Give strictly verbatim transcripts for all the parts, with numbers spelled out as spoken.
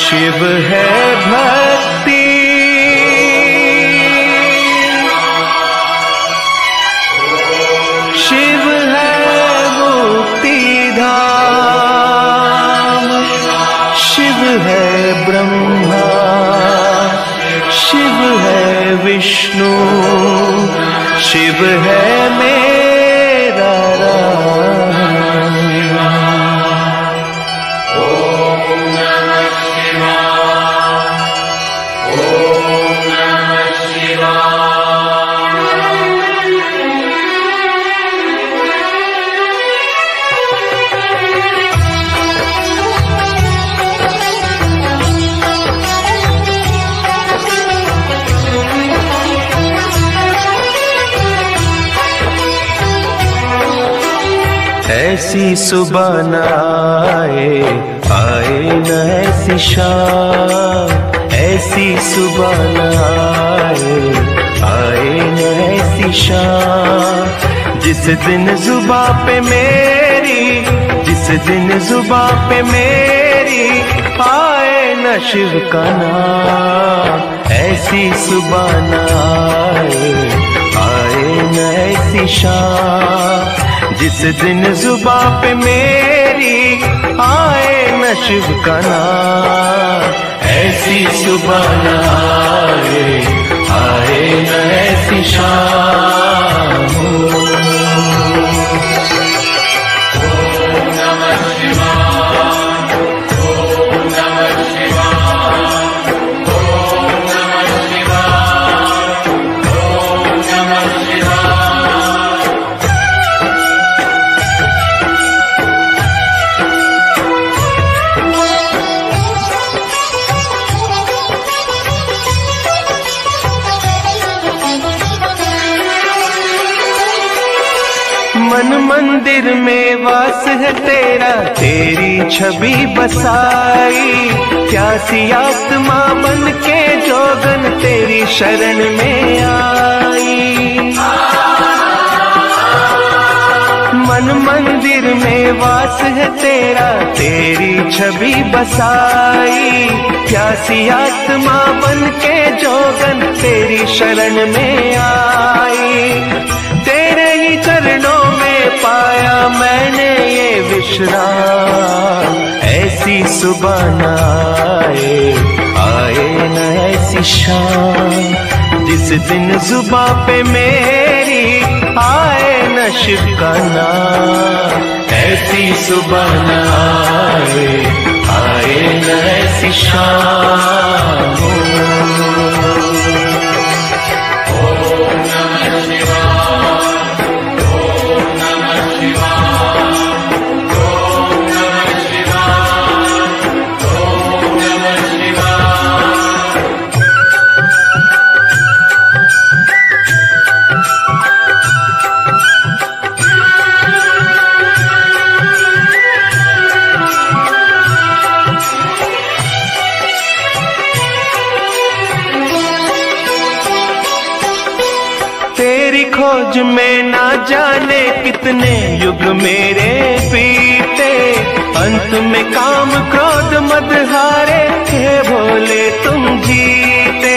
शिव है भक्ति, शिव है मुक्ति धाम, शिव है ब्रह्मा, शिव है विष्णु, शिव है मेरा राम। ऐसी सुबह न आए, आए न ऐसी शाम, ऐसी सुबह न आए, आए न ऐसी शाम, जिस दिन जुबां पे मेरी, जिस दिन जुबां पे मेरी आए न शिव का नाम। ऐसी सुबह न आए, आए न ऐसी शाम, जिस दिन जुबां पे मेरी आए न शिव का नाम। ऐसी सुबह न आए, आए न ऐसी शाम। मन मंदिर में वास है तेरा, तेरी छवि बसाई, प्यासी आत्मा बन के जोगन तेरी शरण में आई। मन मंदिर में वास है तेरा, तेरी छवि बसाई, प्यासी आत्मा बन के जोगन तेरी शरण में आई। तेरे ही चरणों में पाया मैंने ये विश्राम। ऐसी सुबह न आए, आए न ऐसी शाम, जिस दिन जुबां पे मेरी आए न शिव का नाम। ऐसी सुबह न आए, आए न ऐसी शाम। तेरी खोज में ना जाने कितने युग मेरे बीते, अंत में काम क्रोध मद हारे, हे भोले तुम जीते।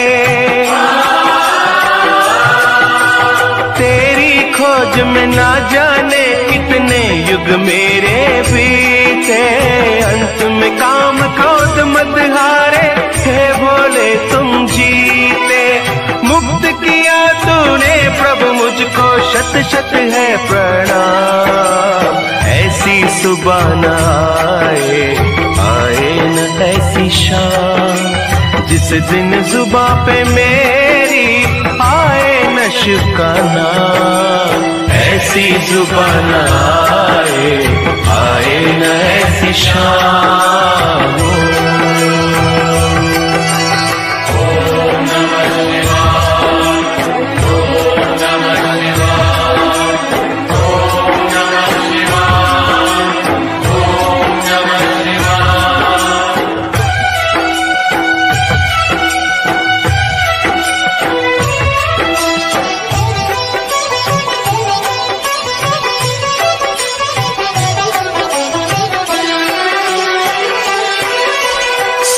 तेरी खोज में ना जाने कितने युग मेरे बीते, अंत में काम क्रोध मद हारे, हे भोले तुम जीते। मुक्त किया तूने प्रभु मुझको, शत शत है प्रणाम। ऐसी सुबह न आए, आए न ऐसी शाम, जिस दिन जुबां पे मेरी आए न शिव का नाम। ऐसी सुबह न आए, आए न ऐसी शाम।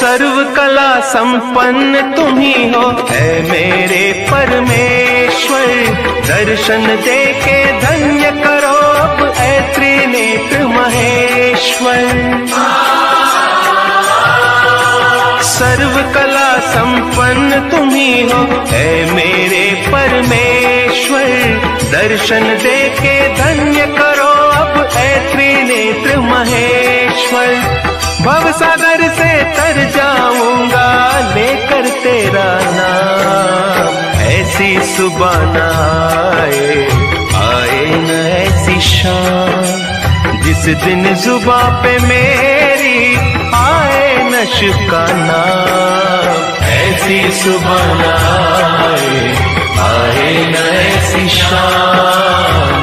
सर्व कला संपन्न तुम ही हो है मेरे परमेश्वर। दर्शन दे के धन्य करो अब ऐ त्रिनेत्र महेश्वर। सर्व कला संपन्न तुम ही हो है मेरे परमेश्वर। दर्शन दे के धन्य करो अब ऐ त्रिनेत्र महेश्वर। भवसागर से तर जाऊंगा लेकर तेरा नाम। ऐसी सुबह न आए, आए न ऐसी शाम, जिस दिन जुबां पे मेरी आए न शिव का नाम। ऐसी सुबह न आए, आए न ऐसी शाम।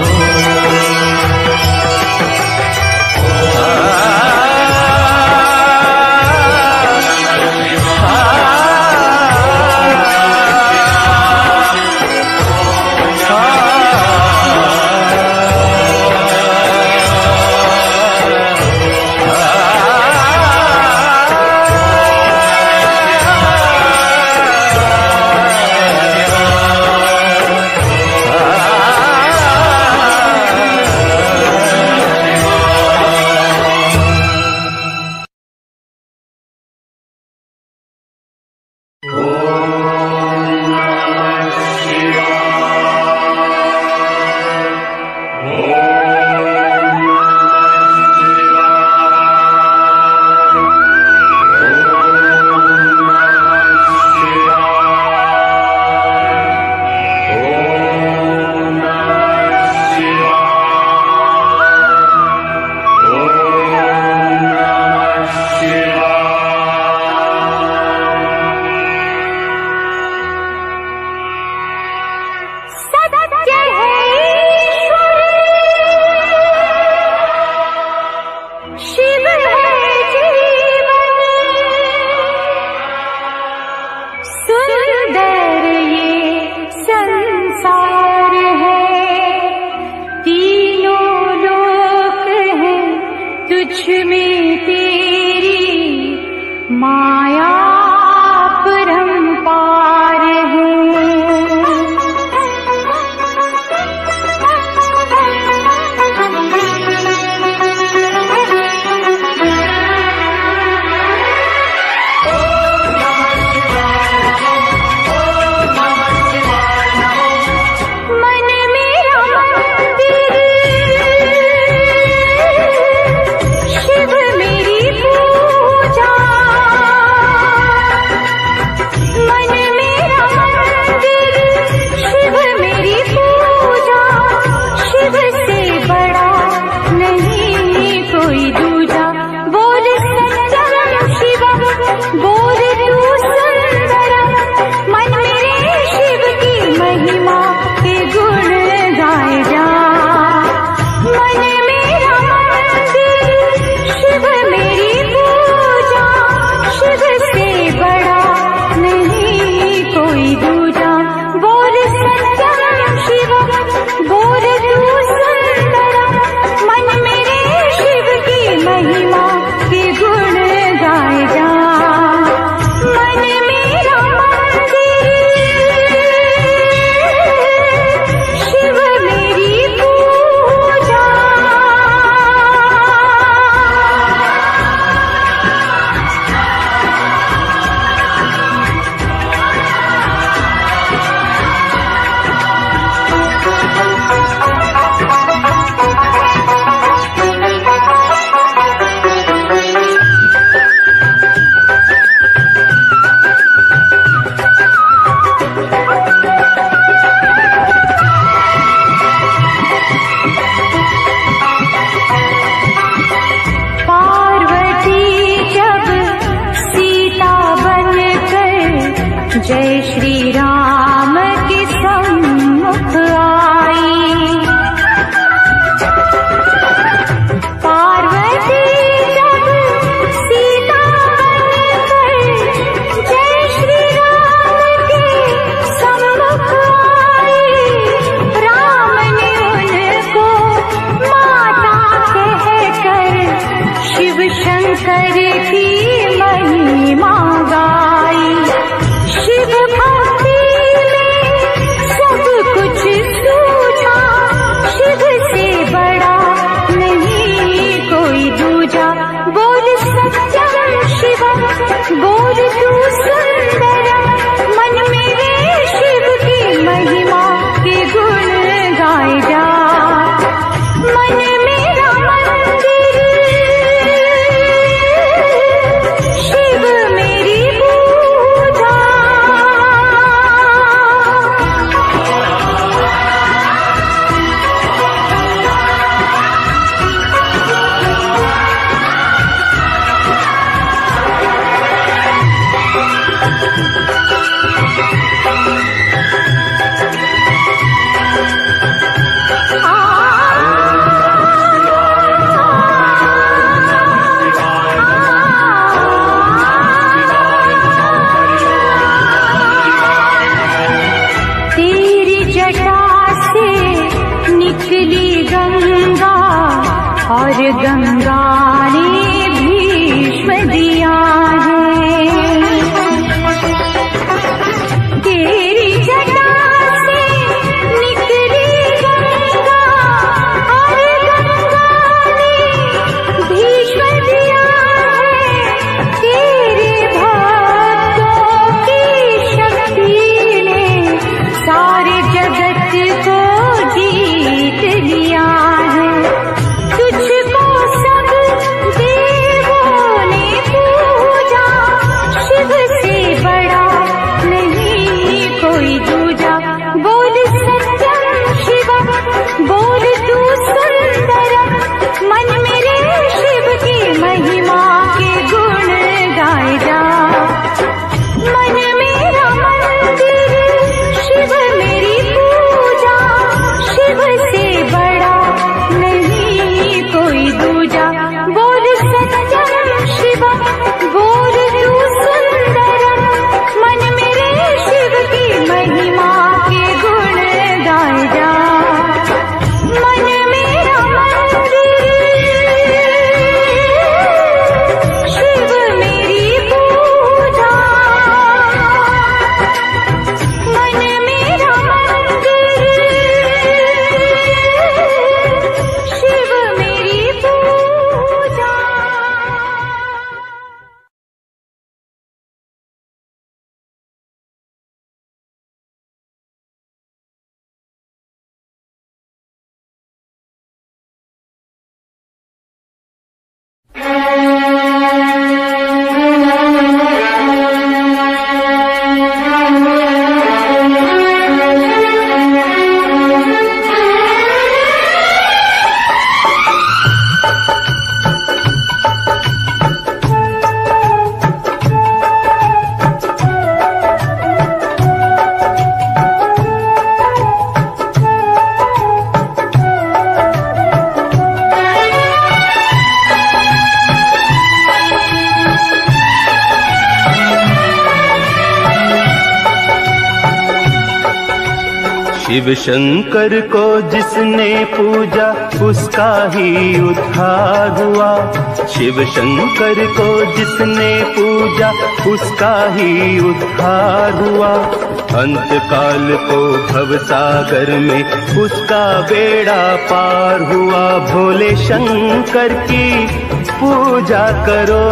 जय श्री राम के सम्मुख आई। पार्वती जब सीता बनकर जय श्री राम के सम्मुख आई। राम ने उनको माता कहकर शिव शंकर की महिमा बोल तू सुंदर, मन मेरे शिव की महिमा के गुण गाए जा। मन मेरा मंदिर, शिव मेरी पूजा। और गंगा ने भीष्म दिया है। तेरी जटा से निकली गंगा और गंगा ने भीष्म दिया है। तेरे भक्तों की शक्ति ने सारे जगत को जीत लिया है। तुझको सब देवों ने पूजा, शिव से बड़ा नहीं कोई दूजा। बोल सत्यम शिव, बोल तू सुंदर, मन मेरे शिव की महिमा के गुण गाए जा। मन मेरा मंदिर, शिव मेरी पूजा, शिव से बड़ा कोई दूजा। बोल सत्यम शिव, बोल तू सुंदर, मन मेरे शिव की महिमा के गुण गाए जा। मन मेरा मंदिर, शिव मेरी पूजा। मन मेरा मंदिर, शिव मेरी पूजा। शिव शंकर को जिसने पूजा उसका ही उद्धार हुआ। शिव शंकर को जिसने पूजा उसका ही उद्धार हुआ। अंत काल को भव सागर में उसका बेड़ा पार हुआ। भोले शंकर की पूजा करो,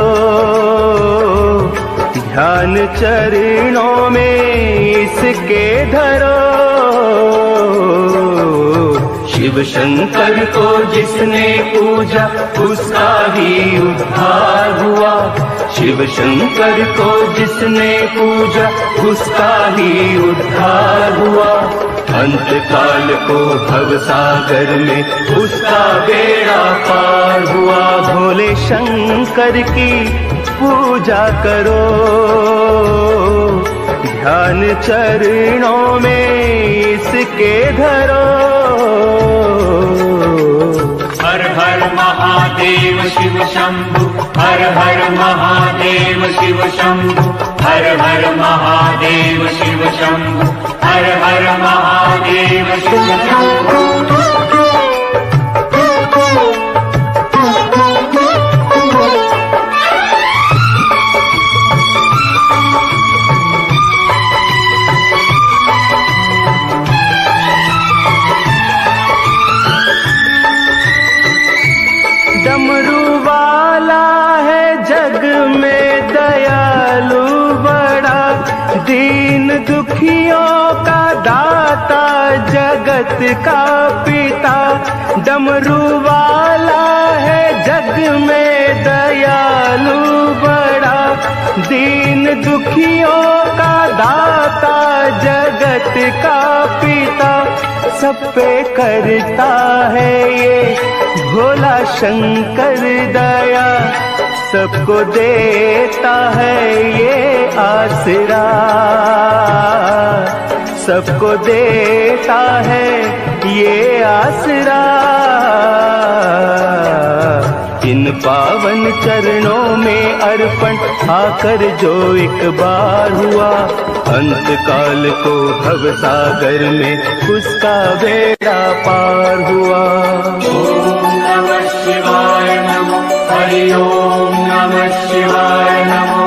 ध्यान चरणों में इसके धरो। शिव शंकर को जिसने पूजा उसका ही उद्धार हुआ। शिव शंकर को जिसने पूजा उसका ही उद्धार हुआ। अंत काल को भव सागर में उसका बेड़ा पार हुआ। भोले शंकर की पूजा करो, ध्यान चरणों में इसके धरो। हर हर महादेव शिव शंभु, हर हर महादेव शिव शंभु, हर हर महादेव शिव शंभु, हर हर महादेव शिव शंभु। डमरू वाला है जग में दयालु, का पिता, डमरू वाला है जग में दयालु बड़ा, दीन दुखियों का दाता, जगत का पिता, सब पे करता है ये भोला शंकर दया, सबको देता है ये आसरा, सबको देता है ये आसरा। इन पावन चरणों में अर्पण आकर जो एक बार हुआ, अंत काल को भव सागर में उसका बेड़ा पार हुआ। ओम नमः शिवाय नमो, हरि ओम नमः शिवाय नमो।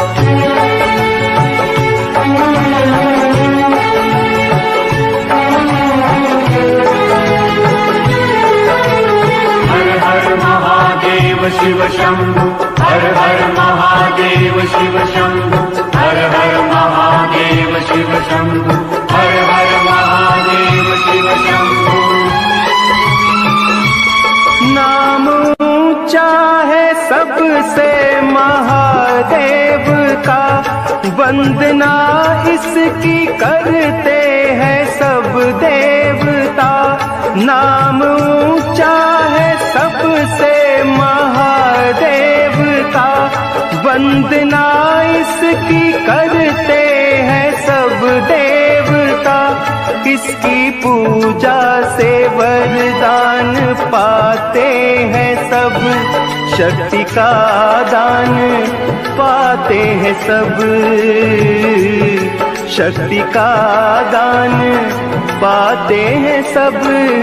शिव शंभु हर हर महादेव, शिव शंभु हर हर महादेव, शिव शंभु हर हर महादेव, शिव शंभु। नाम ऊंचा है सबसे महादेव का, वंदना इसकी करते हैं सब देवता। नाम ऊंचा है सबसे महादेव का, वंदना इसकी करते हैं सब देवता। इसकी पूजा से वरदान पाते हैं सब, शक्ति का दान पाते हैं सब, शक्ति का दान पाते हैं सब।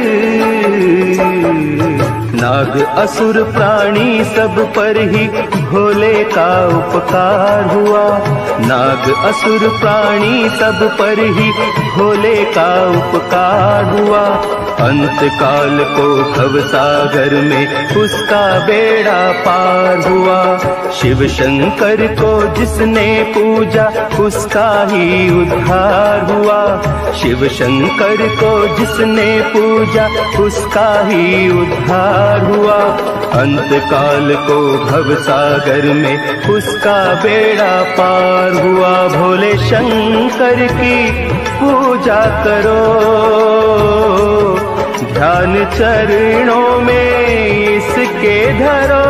नाग असुर प्राणी सब पर ही भोले का उपकार हुआ, नाग असुर प्राणी सब पर ही भोले का उपकार हुआ। अंत काल को भव सागर में उसका बेड़ा पार हुआ। शिव शंकर को जिसने पूजा उसका ही उद्धार हुआ, शिव शंकर को जिसने पूजा उसका ही उद्धार हुआ। अंत काल को भव सागर में उसका बेड़ा पार हुआ। भोले शंकर की पूजा करो, ध्यान चरणों में इसके धरो।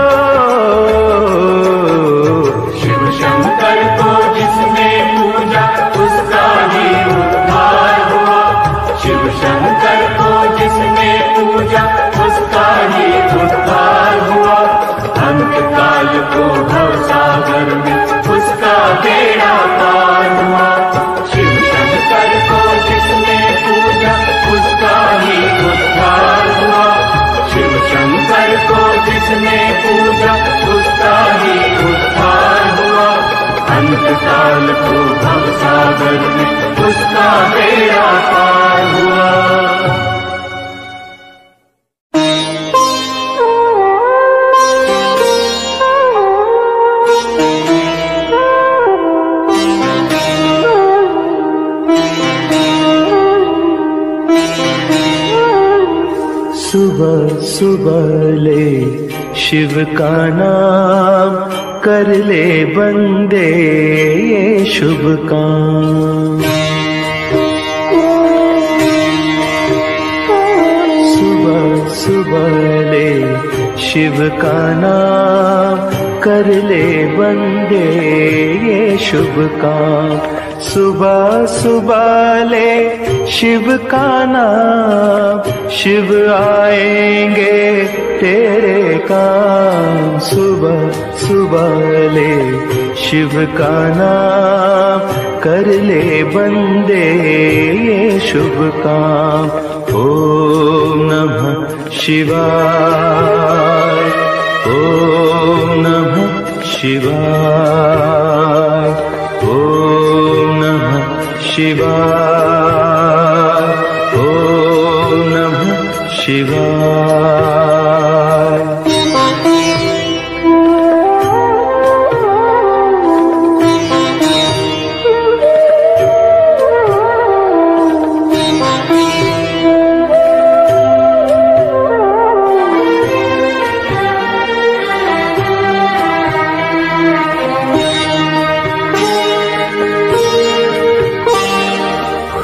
शिव शंकर को जिसने पूजा उसका ही उद्धार हुआ, शिव शंकर को जिसने पूजा उसका ही उद्धार हुआ। अंत काल को भव सागर में उसका बेड़ा पार हुआ। शिव शंकर को जिसने पूजा उसका ही उद्धार हुआ, शिव शंकर को जिसने पूजा उसका ही उद्धार हुआ। अंत काल को भव सागर में उसका बेड़ा पार हुआ। सुबह सुबह ले शिव का नाम, कर ले बंदे ये शुभ काम। सुबह सुबह ले शिव का नाम, कर ले बंदे ये शुभ काम। सुबह सुबह ले शिव का नाम, शिव आएंगे तेरे काम। सुबह सुबह ले शिव का नाम, कर ले बंदे ये शुभ काम। ओम नमः शिवाय, ओम नमः शिवाय, ओम नमः शिवाय, ओम नमः शिवाय।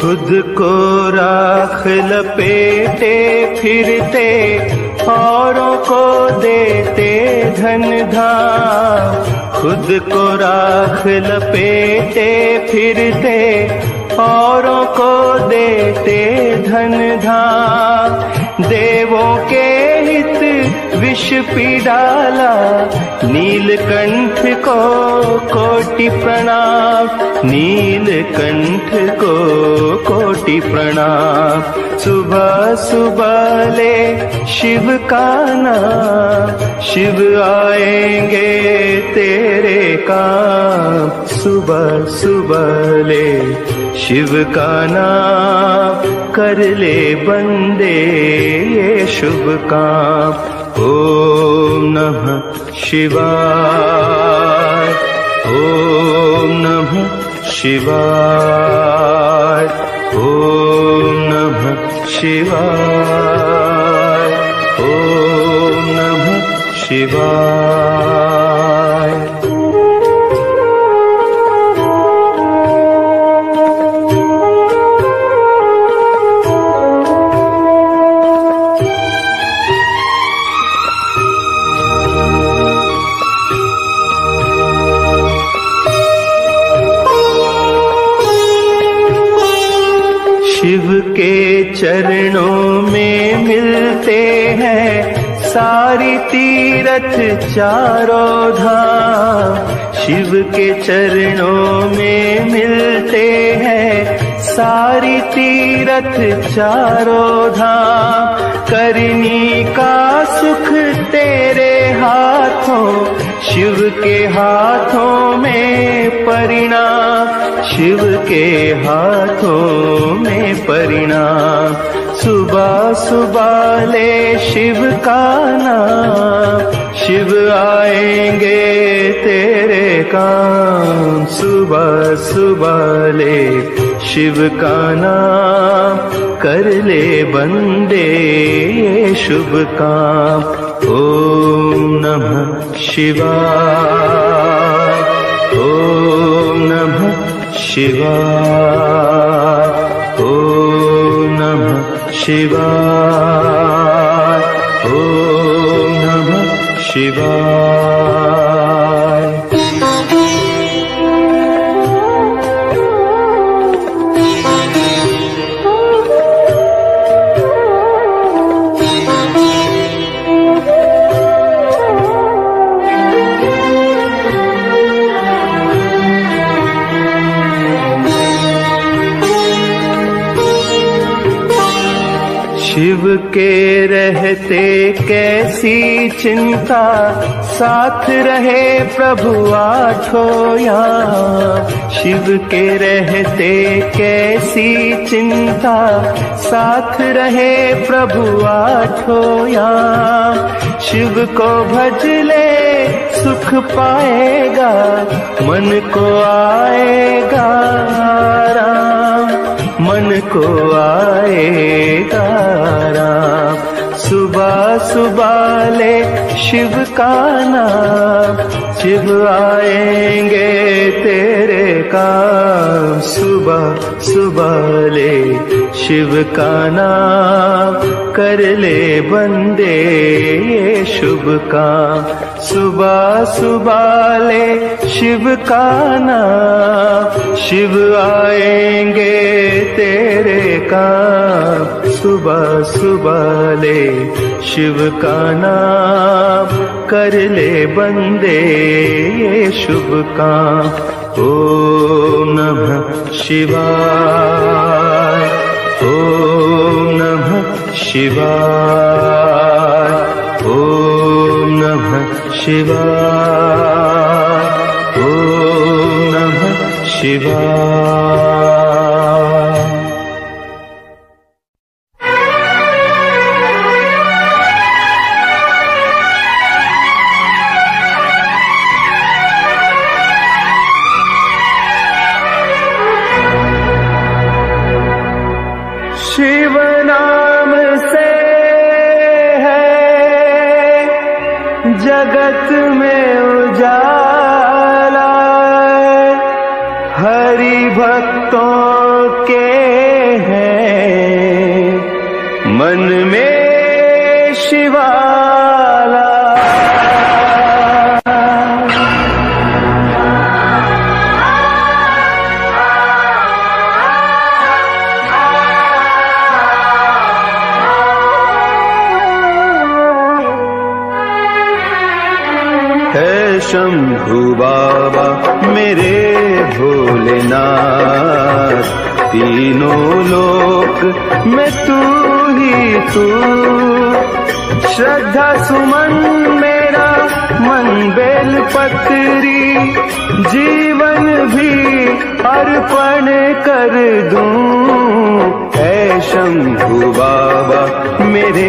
खुद को राख लपेटे फिरते, औरों को देते धन धाम। खुद को राख लपेटे फिरते, औरों को देते धन धाम। देवों के हित विष पी डाला, नीलकंठ को कोटि प्रणाम। नीलकंठ को कोटि प्रणाम। सुबह सुबह ले शिव का नाम, शिव आएंगे तेरे काम। सुबह सुबह ले शिव का नाम, कर ले बंदे ये शुभ काम। ओम नमः शिवाय, ओम नमः शिवाय, ओम नमः शिवाय, ओम नमः शिवाय। शिव के चरणों में मिलते हैं सारी तीरथ चारों धाम। शिव के चरणों में मिलते हैं सारी तीरथ चारों धाम। करनी का सुख तेरे हाथों, शिव के हाथों में परिणाम। शिव के हाथों में परिणाम। सुबह सुबह ले शिव का नाम, शिव आएंगे तेरे काम। सुबह सुबह ले शिव का नाम, कर ले बंदे ये शुभ काम। ओम नमः शिवाय, ओम नमः शिवाय, ओम नमः शिवाय, ओम नमः शिवाय। शिव के रहते कैसी चिंता, साथ रहे प्रभु आठों याम। शिव के रहते कैसी चिंता, साथ रहे प्रभु आठों याम। शिव को भज ले सुख पाएगा, मन को आएगा आराम। मन को आएगा राम। सुबह सुबह ले शिव का नाम, शिव आएंगे तेरे काम। सुबह सुबह ले शिव का नाम, कर ले बंदे ये शुभ काम। सुबह सुबह ले शिव का नाम, शिव आएंगे तेरे काम। सुबह सुबह ले शिव का नाम, कर ले बंदे ये शुभ काम। ओम नमः शिवाय, ओम नमः शिवाय, ओम नमः शिवाय, ओम नमः शिवाय। शिव नाम से है जगत में उजाला, हरि भक्तों के हैं मन में शिवाला। है शंभु बाबा मेरे भोलेनाथ, तीनों लोक में तू ही तू। श्रद्धा सुमन मेरा मन बेल पत्री, जीवन भी अर्पण कर दूं। है शंभु बाबा मेरे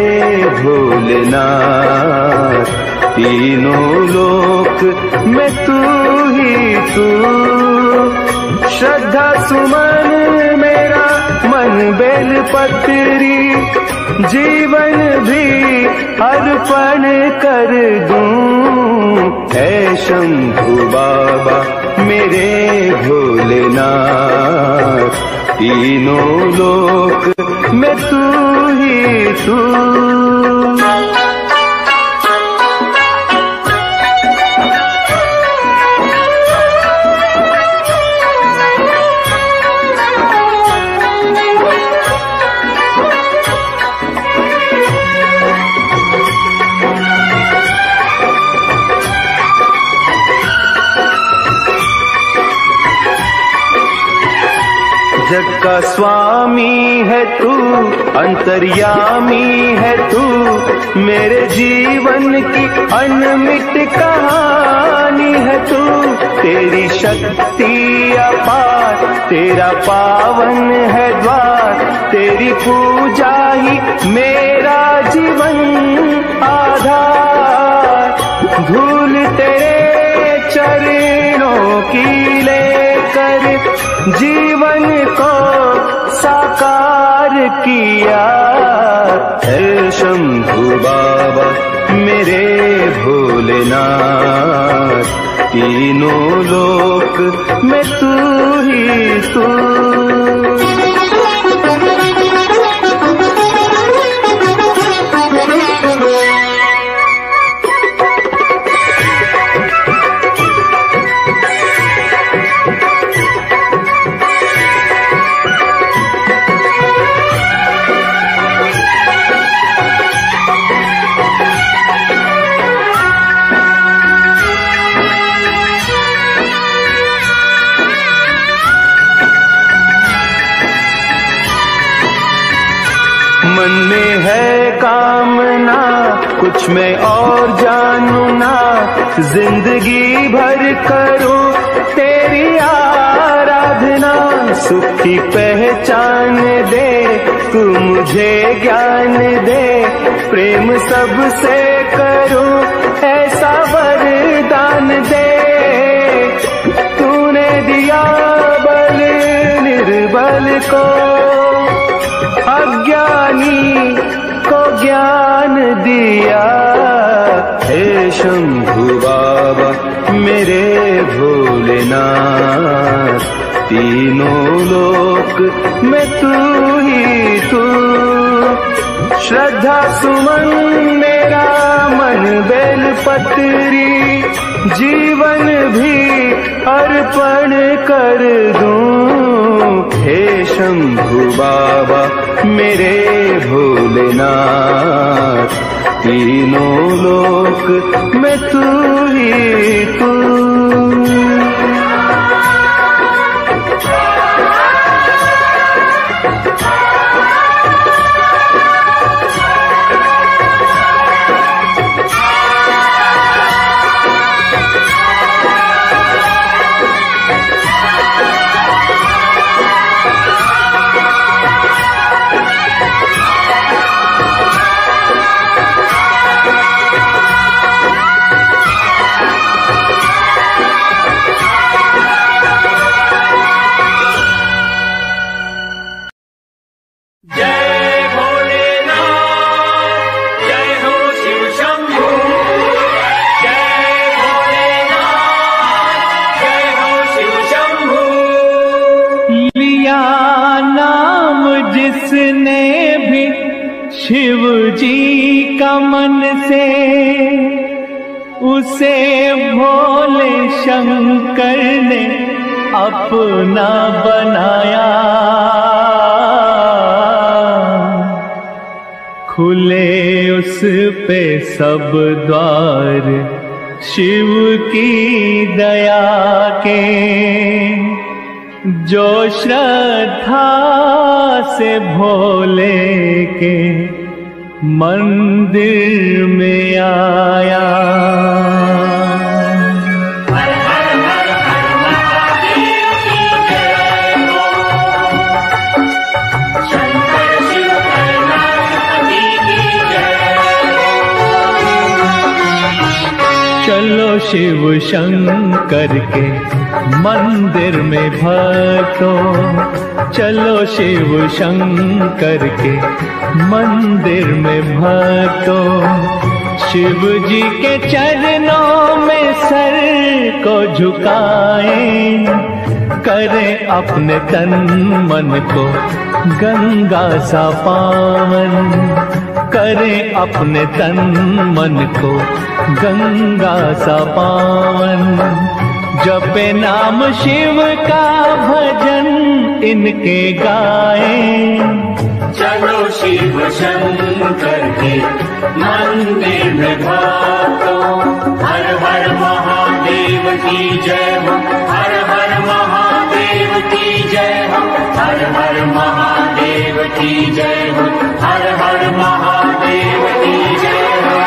भोलेनाथ, तीनों लोक में तू ही तू। श्रद्धा सुमन मेरा मन बेल पत्री, जीवन भी अर्पण कर दूं। है शंभु बाबा मेरे भोलेनाथ, तीनों लोक में तू ही तू। जग का स्वामी है तू, अंतर्यामी है तू, मेरे जीवन की अनमिट कहानी है तू। तेरी शक्ति अपार, तेरा पावन है द्वार, तेरी पूजा ही मेरा जीवन आधार। धूल तेरे चरणों की लेकर जीवन को साकार किया। है शंभु बाबा मेरे भोलेनाथ, तीनों लोक में तू ही तू। मन में है कामना कुछ मैं और जानूं ना, जिंदगी भर करूं तेरी आराधना। सुख की पहचान दे तू मुझे ज्ञान दे, प्रेम सबसे करूं ऐसा वरदान दे। तूने दिया बल निर्बल को, अज्ञानी को ज्ञान दिया। हे शंभु बाबा मेरे भोलेनाथ, तीनों लोक में तू ही तू। श्रद्धा सुमन मेरा मन बेल पत्री, जीवन भी अर्पण कर दूं। हे शंभु बाबा मेरे भोलेनाथ, तीनों लोक में तू ही तू। शिव जी का मन से उसे भोले शंकर ने अपना बनाया। खुले उस पे सब द्वार शिव की दया के, जो श्रद्धा से भोले के मंदिर में आया। चलो शिव शंकर के मंदिर में भक्तों, चलो शिव शंकर के मंदिर में भक्तों, शिव जी के चरणों में सर को झुकाएं, करें अपने तन मन को गंगा सा पावन, करें अपने तन मन को गंगा सा पावन। जपे नाम शिव का भजन इनके गाएं, चलो शिव शंकर के मंदिर में भक्तों, हर हर महादेव की जय हो, हर हर महादेव की जय हो, हर हर महादेव की जय हो, हर हर महादेव की जय हो।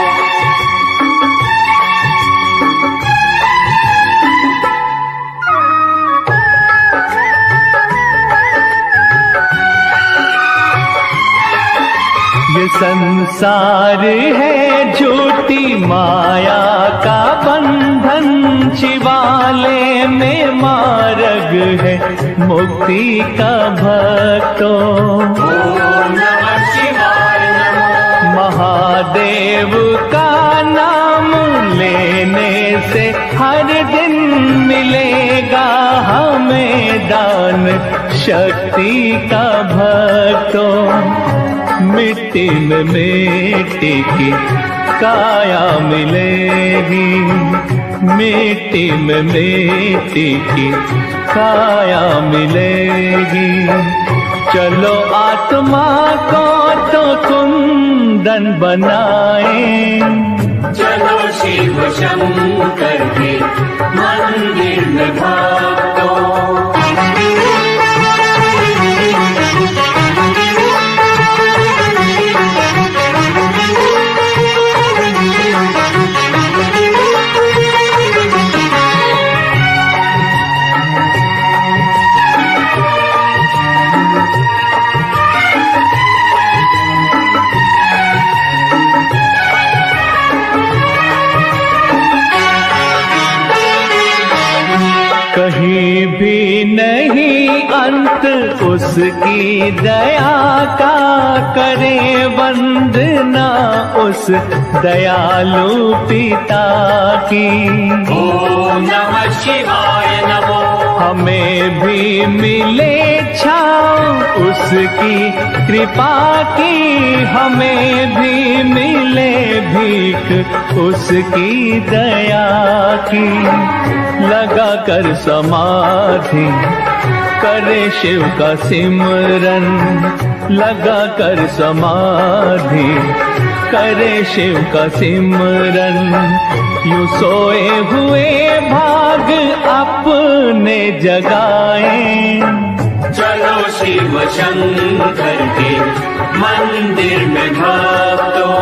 ये संसार है झूठी माया का बंधन, शिवालय में मार्ग है मुक्ति का भक्तों। ओम नमः शिवाय नमो। महादेव का नाम लेने से हर दिन मिलेगा हमें दान शक्ति का भक्तों। मिट्टी में मिट्टी की काया मिलेगी, मिट्टी में मिट्टी की काया मिलेगी। चलो आत्मा को तो कुंदन बनाएं, चलो शिव शंकर के मंदिर में भक्तों। कहीं भी नहीं अंत उसकी दया का, करे वंदना उस दयालु पिता की। ओम नमः शिवाय नमो। हमें भी मिले छाँव उसकी कृपा की, हमें भी मिले भीख उसकी दया की। लगा कर समाधि करे शिव का सिमरन, लगा कर समाधि करे शिव का सिमरन। यूं सोए हुए भाग अपने जगाएं, चलो शिव शंकर के मंदिर में भक्तों।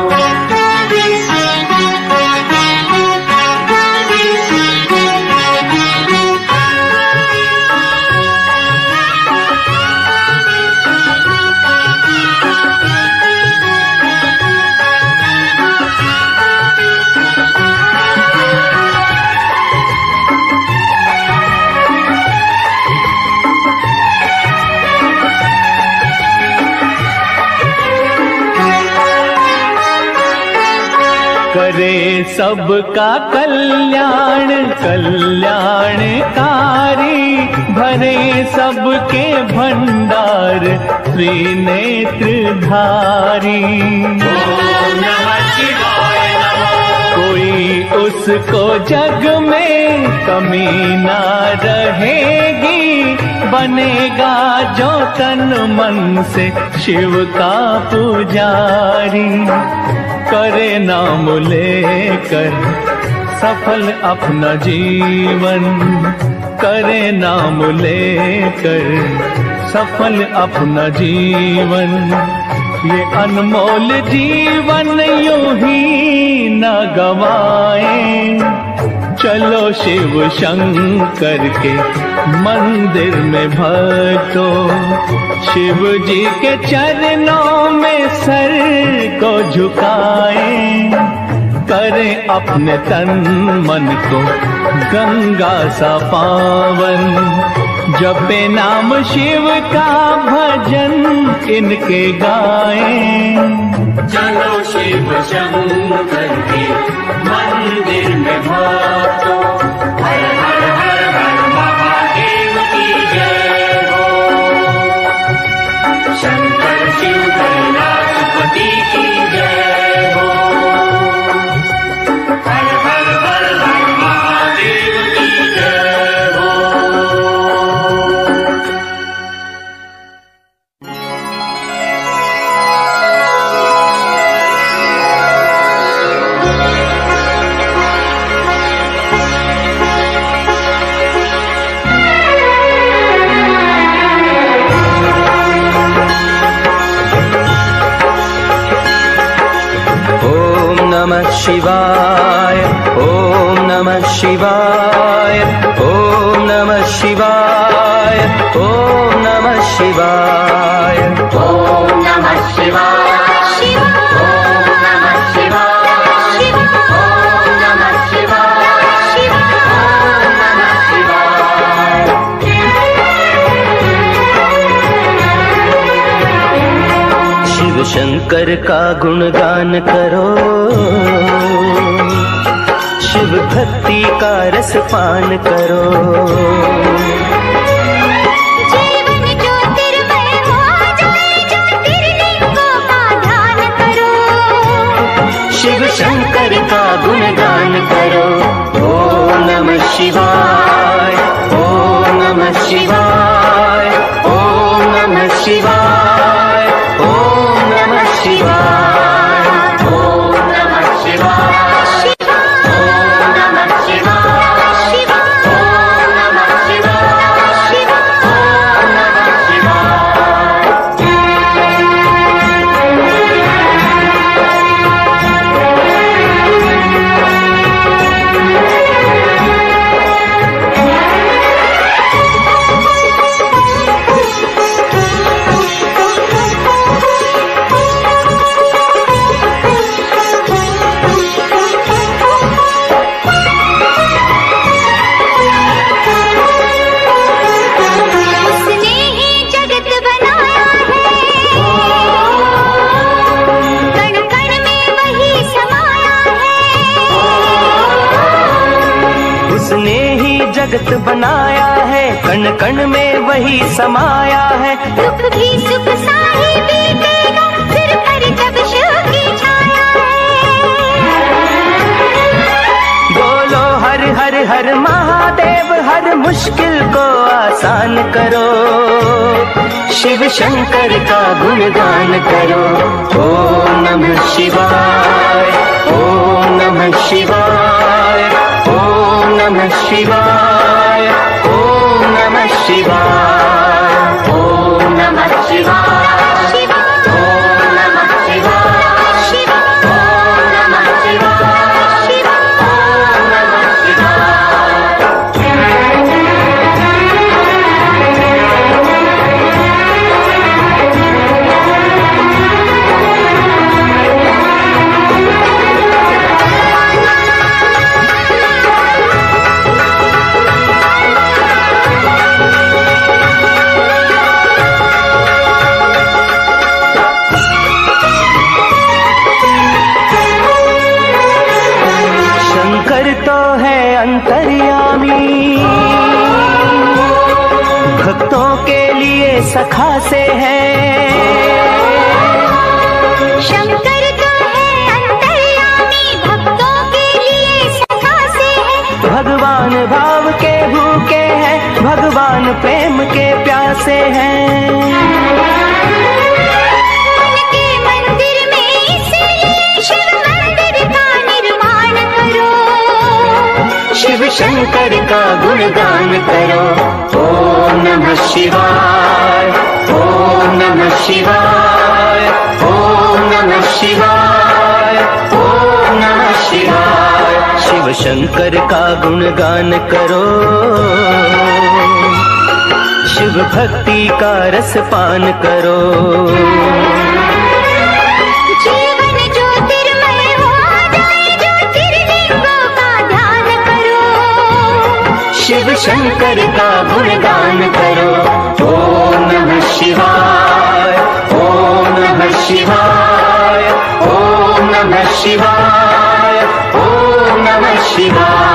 करे सबका कल्याण कल्याणकारी, भरे सबके भंडार त्रिनेत्रधारी। ओम नमः शिवाय नमः। कोई उसको जग में कमी ना रहेगी, बनेगा जो तन मन से शिव का पुजारी। करे नाम लेकर सफल अपना जीवन, करे नाम लेकर सफल अपना जीवन। ये अनमोल जीवन यूं ही न गवाए, चलो शिव शंकर के मंदिर में भक्तों, शिव जी के चरणों में सर को झुकाएं। करें अपने तन मन को गंगा सा पावन, जपे नाम शिव का भजन इनके गाएं। चलो शिव शंकर के मंदिर में भक्तों, हर हर हर हर महादेव की जय हो। शंकर शिव कैलाशपति की जय हो। हर हर हर हर महादेव की जय हो। नमः शिवाय, ओम नमः शिवाय, ओम नमः शिवाय, ओम नमः शिवाय, ओम नमः शिवाय, ओम नमः शिवाय, ओम नमः शिवाय, ओम नमः शिवाय। शिव शंकर का गुणगान करो, शिव भक्ति का रस पान करो। जीवन ज्योतिर्मय हो जाए, ज्योतिर्लिंगों का ध्यान करो। शिव शंकर का गुणगान करो। ओम नमः शिवाय, ओम नमः शिवाय, ओम नमः शिवाय, ओम नमः शिवाय, ओम नमः शिवाय, ओम नमः शिवाय, ओम नमः शिवाय, ओम नमः उसने ही जगत बनाया है, कण कण में वही समाया है। उसने ही जगत बनाया है, कण कण में वही समाया है। दुख भी सुख सा ही बीतेगा, सिर पर जब शिव की छाया है। बोलो हर हर हर महादेव, हर मुश्किल को आसान करो। शिव शंकर का गुणगान करो। ओम नमः शिवाय, ओम नमः शिवाय, ओम नमः शिवाय, ओम नमः शिवाय, ओम नमः शिवाय, ओम नमः शिवाय, ओम नमः शिवाय, ओम नमः शिवाय। सखा से है। शंकर तो है अंतर्यामी, भक्तों के लिए सखा से है। भगवान भाव के भूखे हैं, भगवान प्रेम के प्यासे हैं। उनके मंदिर में इसलिए शिव मंदिर का निर्माण करो। शिव शंकर का गुणगान करो। ओम नमः शिवाय, ओम नमः शिवाय, ओम नमः शिवाय, ओम नमः शिवाय। शिव शंकर का गुणगान करो। शिव भक्ति का रस पान करो। जीवन ज्योतिर्मय हो जाए, ज्योतिर्लिंगों का ध्यान करो। शिव शंकर का गुणगान करो। ओम नमः शिवाय, ओम नमः शिवाय, ओम नमः शिवाय, ओम नमः शिवाय।